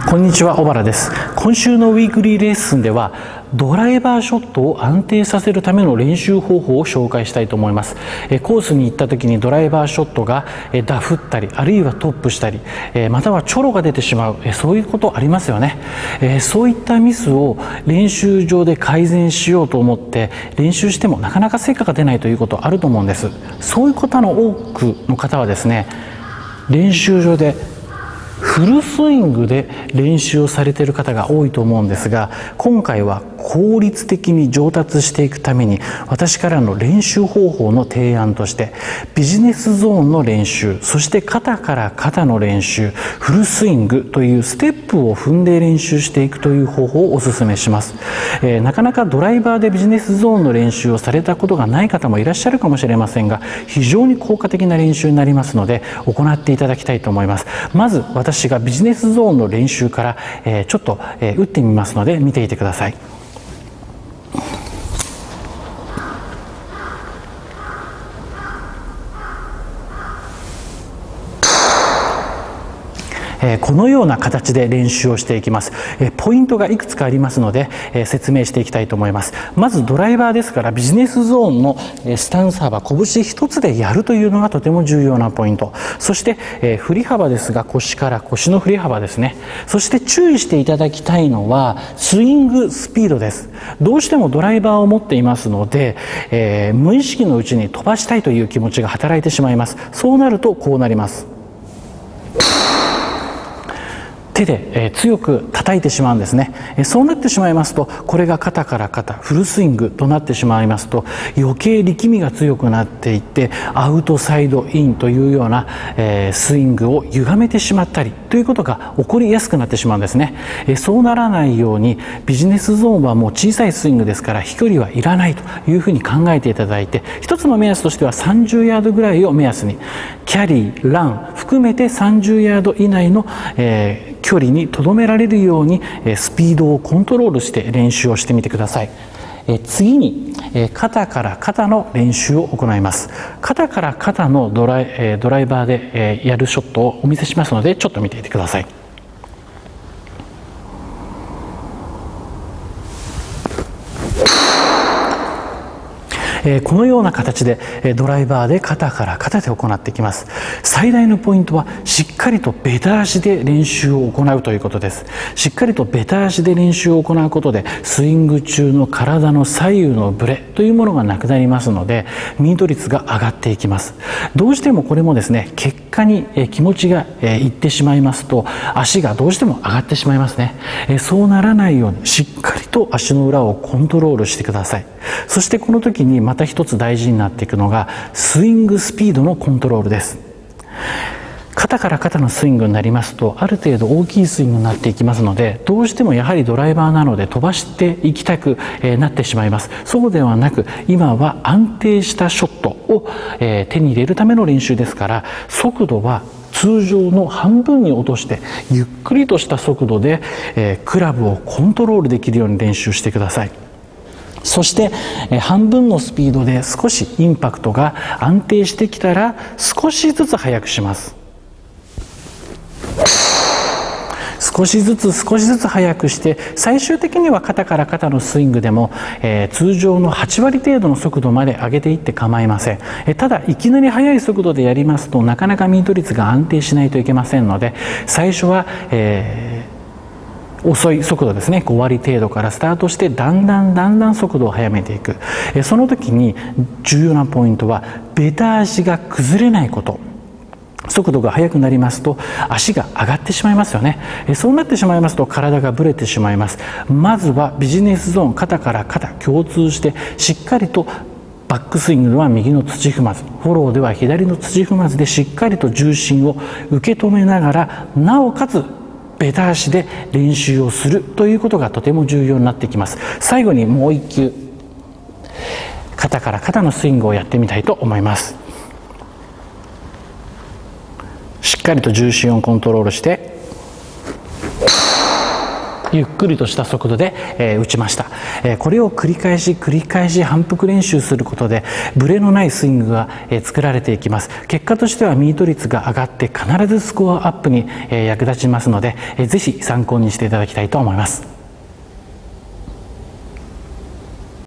こんにちは、小原です。今週のウィークリーレッスンではドライバーショットを安定させるための練習方法を紹介したいと思います。コースに行った時にドライバーショットがダフったり、あるいはトップしたり、またはチョロが出てしまう、そういうことありますよね。そういったミスを練習場で改善しようと思って練習してもなかなか成果が出ないということあると思うんです。そういう方の多くの方はですね、練習場でフルスイングで練習をされている方が多いと思うんですが、今回は効率的に上達していくために私からの練習方法の提案としてビジネスゾーンの練習、そして肩から肩の練習、フルスイングというステップを踏んで練習していくという方法をお勧めします。なかなかドライバーでビジネスゾーンの練習をされたことがない方もいらっしゃるかもしれませんが、非常に効果的な練習になりますので行っていただきたいと思います。まず私がビジネスゾーンの練習からちょっと打ってみますので見ていてください。このような形で練習をしていきます。ポイントがいくつかありますので説明していきたいと思います。まずドライバーですからビジネスゾーンのスタンス幅、拳一つでやるというのがとても重要なポイント。そして振り幅ですが腰から腰の振り幅ですね。そして注意していただきたいのはスイングスピードです。どうしてもドライバーを持っていますので、無意識のうちに飛ばしたいという気持ちが働いてしまいます。そうなるとこうなります。手で強く叩いてしまうんですね。そうなってしまいますと、これが肩から肩フルスイングとなってしまいますと、余計力みが強くなっていってアウトサイドインというようなスイングを歪めてしまったりということが起こりやすくなってしまうんですね。そうならないようにビジネスゾーンはもう小さいスイングですから飛距離はいらないというふうに考えていただいて、一つの目安としては30ヤードぐらいを目安にキャリー、ラン含めて30ヤード以内の距離にとどめられるようにスピードをコントロールして練習をしてみてください。次に肩から肩の練習を行います。肩から肩のドライバーでやるショットをお見せしますのでちょっと見ていてください。このような形でドライバーで肩から肩で行っていきます。最大のポイントはしっかりとベタ足で練習を行うということです。しっかりとベタ足で練習を行うことでスイング中の体の左右のブレというものがなくなりますのでミート率が上がっていきます。どうしてもこれもですね、結果に気持ちがいってしまいますと足がどうしても上がってしまいますね。そうならないようにしっかりと足の裏をコントロールしてください。そしてこの時にまた一つ大事になっていくのがスイングスピードのコントロールです。肩から肩のスイングになりますとある程度大きいスイングになっていきますので、どうしてもやはりドライバーなので飛ばしていきたくなってしまいます。そうではなく今は安定したショットを手に入れるための練習ですから、速度は通常の半分に落としてゆっくりとした速度でクラブをコントロールできるように練習してください。そして半分のスピードで少しインパクトが安定してきたら少しずつ速くします。少しずつ速くして最終的には肩から肩のスイングでも通常の8割程度の速度まで上げていって構いません。ただいきなり速い速度でやりますとなかなかミート率が安定しないといけませんので、最初は遅い速度ですね、5割程度からスタートしてだんだん速度を速めていく。その時に重要なポイントはベタ足が崩れないこと。速度が速くなりますと足が上がってしまいますよね。そうなってしまいますと体がぶれてしまいます。まずはビジネスゾーン肩から肩共通してしっかりとバックスイングでは右の土踏まず、フォローでは左の土踏まずでしっかりと重心を受け止めながらなおかつベタ足で練習をするということがとても重要になってきます。最後にもう一球肩から肩のスイングをやってみたいと思います。しっかりと重心をコントロールしてゆっくりとした速度で、打ちました。これを繰り返し反復練習することでブレのないスイングが、作られていきます。結果としてはミート率が上がって必ずスコアアップに、役立ちますので、ぜひ参考にしていただきたいと思います。